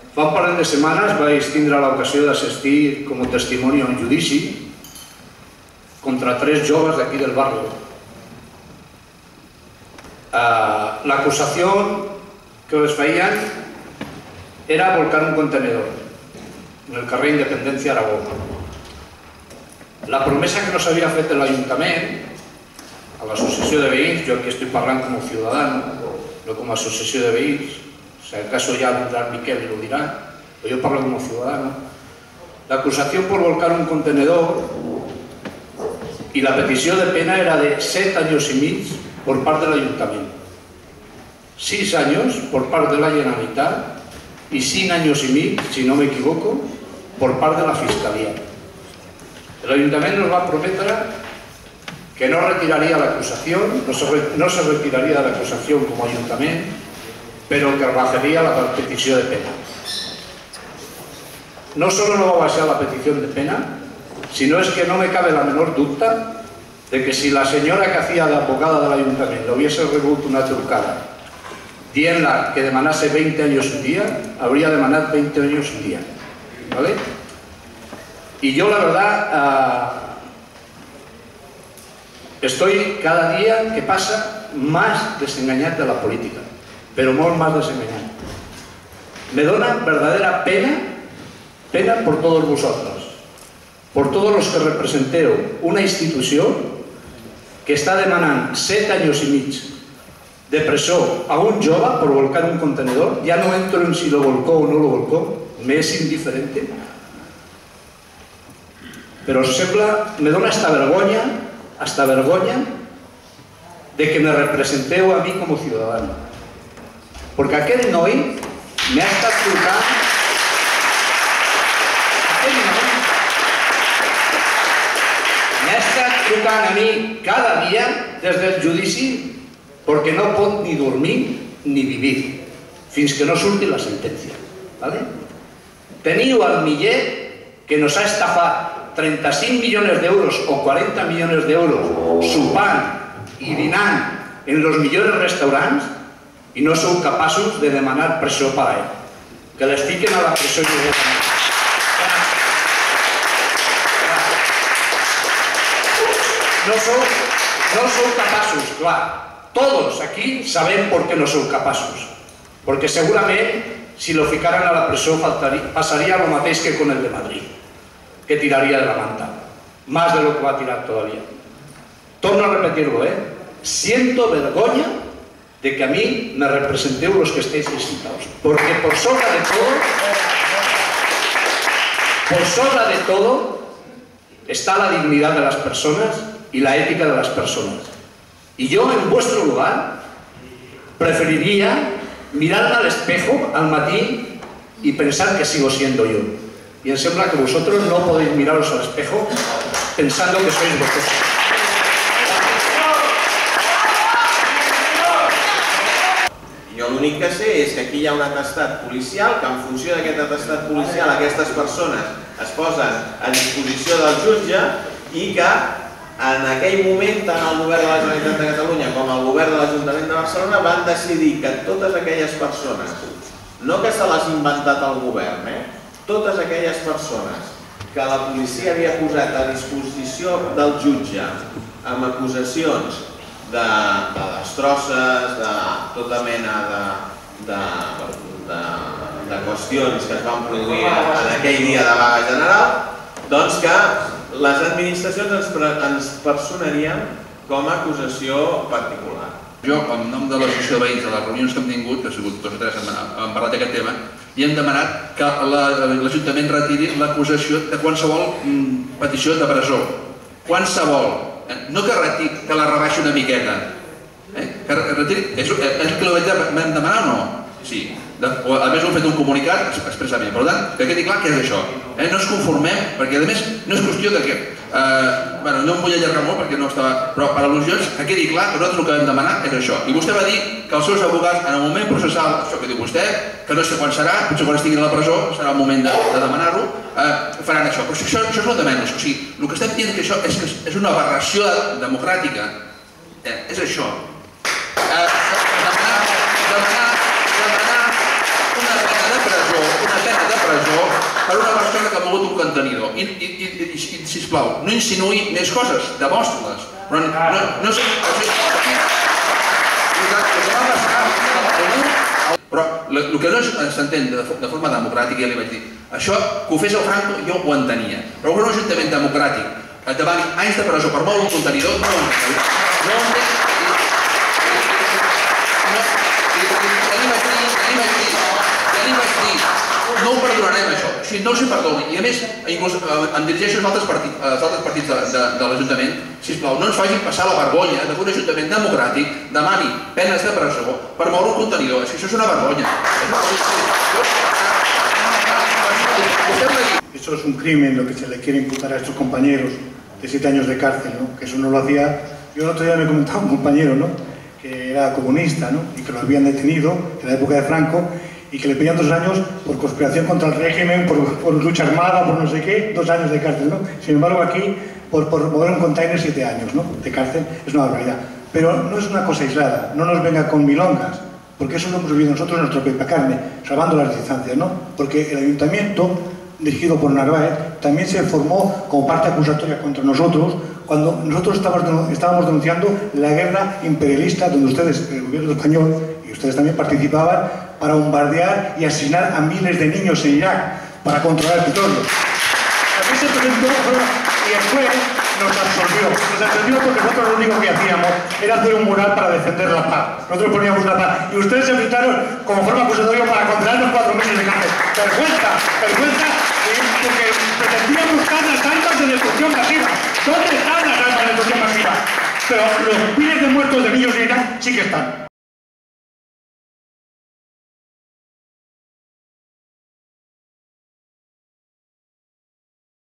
Fa un parell de setmanes vaig tindre l'ocasió d'assistir com a testimoni a un judici contra 3 joves d'aquí del barri. L'acusació que les feien era volcar un contenedor en el carrer Independencia Aragó. La promesa que nos havia fet l'Ajuntament a l'associació de veïns, jo aquí estic parlant com a ciutadano, no com a associació de veïns, si acaso ya vendrá Miquel y lo dirá, pero yo parlo como ciudadano. La acusación por volcar un contenedor y la petición de pena era de 7 años y medio por parte del Ayuntamiento, 6 años por parte de la Generalitat y 5 años y medio, si no me equivoco, por parte de la Fiscalía. El Ayuntamiento nos va a prometer que no retiraría la acusación, no se retiraría de la acusación como Ayuntamiento, pero que bajaría la petición de pena. No solo no va a bajar la petición de pena, sino es que no me cabe la menor duda de que si la señora que hacía de abogada del Ayuntamiento hubiese revuelto una trucada dient-la que demanase 20 años un día, habría demanat 20 años un día. ¿Vale? Y yo la verdad estoy cada día que pasa más desengañat de la política, pero molt más desengañat. Me dona verdadera pena por todos vosotros, por todos los que representeu una institució que està demanant 7 anys i mig de presó a un jove por volcar un contenedor. Ya no entro en si lo volcó o no lo volcó, me es indiferente, pero sembla, me dona hasta vergonya de que me representeu a mi com a ciutadano, perquè aquest noi m'ha estat trucant a mi cada dia des del judici perquè no pot ni dormir ni vivir fins que no surti la sentència. Teniu el Millet que nos ha estafat 35 millones de euros o 40 millones de euros sopant i dinant en los millors restaurants i no sou capaços de demanar presó per a ell. Que les fiquen a la presó immediatament. No sou capaços, clar. Todos aquí sabem por qué no sou capaços. Porque segurament si lo ficaran a la presó pasaría lo mateix que con el de Madrid, que tiraría de la manta, más de lo que va a tirar todavía. Torno a repetirlo, siento vergonya de que a mí me representeu los que estéis sentados, porque por sobre de todo está la dignidad de las personas y la ética de las personas. Y yo en vuestro lugar preferiría mirarme al espejo al matí y pensar que sigo siendo yo. Y em sembla que vosotros no podéis miraros al espejo pensando que sois vosotros. Jo l'únic que sé és que aquí hi ha un atestat policial, que en funció d'aquest atestat policial aquestes persones es posen a disposició del jutge i que en aquell moment tant el govern de la Generalitat de Catalunya com el govern de l'Ajuntament de Barcelona van decidir que totes aquelles persones, no que se les ha inventat el govern, totes aquelles persones que la policia havia posat a disposició del jutge amb acusacions de destrosses, de tota mena de qüestions que es van produir en aquell dia de vaga general, doncs que les administracions ens personarien com a acusació particular. Jo, en nom de l'associació de veïns, de les reunions que hem tingut, que ha sigut 2 o 3 hem parlat d'aquest tema, i hem demanat que l'Ajuntament retiri l'acusació de qualsevol petició de presó. Qualsevol. No que la rebaixi una miqueta. Que retiri... És que vam demanar o no? Sí. A més ho hem fet un comunicat expressament. Per tant, que quedi clar què és això. No ens conformem, perquè a més no és qüestió de que... No em vull allargar molt perquè no estava... Però per al·lusions, que quedi clar que nosaltres el que vam demanar és això. I vostè va dir que els seus abogats, en el moment processal, això que diu vostè, que no sé quan serà, potser quan estiguin a la presó, serà el moment de demanar-ho, faran això. Però això és el de menys. O sigui, el que estem dient que això és una aberració democràtica. És això. Demanar una pena de presó, una contenidor. I sisplau, no insinuï més coses, demostra-les. Però no sé... Però el que no s'entén de forma democràtica, ja li vaig dir, això que ho fes el Franco jo ho entenia, però un ajuntament democràtic et demani anys de presó per moure un contenidor, no ho entenc. No ho entenc. No ho perdonarem, això. O sigui, no els hi perdoni. I a més, inclús em dirigeixo als altres partits de l'Ajuntament, sisplau, no ens facin passar la vergonya que un ajuntament democràtic demani penes de presó per moure un contenidor. És que això és una vergonya. Eso es un crimen lo que se le quiere imputar a estos compañeros de 7 años de cárcel, ¿no? Que eso no lo hacía. Yo el otro día me comentaba un compañero, ¿no? Que era comunista, ¿no? Y que lo habían detenido en la época de Franco y que le pedían 2 años por conspiración contra el régimen, por lucha armada, por no sé qué, 2 años de cárcel, ¿no? Sin embargo, aquí, por mover un container, 7 años, ¿no? De cárcel, es una barbaridad. Pero no es una cosa aislada, no nos venga con milongas, porque eso lo hemos vivido nosotros en nuestro pepa carne, salvando las distancias, ¿no? Porque el ayuntamiento, dirigido por Narváez, también se formó como parte acusatoria contra nosotros cuando nosotros estábamos denunciando la guerra imperialista donde ustedes, el gobierno español, y ustedes también participaban para bombardear y asesinar a miles de niños en Irak para controlar el petróleo. Aquí se presentó y el juez nos absolvió porque nosotros lo único que hacíamos era hacer un mural para defender la paz. Nosotros poníamos la paz y ustedes se presentaron como forma acusatoria para condenarnos 4 meses de cárcel. Vergüenza, porque pretendían buscar las armas de destrucción masiva. ¿Dónde están las armas de destrucción masiva? Pero los miles de muertos de niños en Irak sí que están.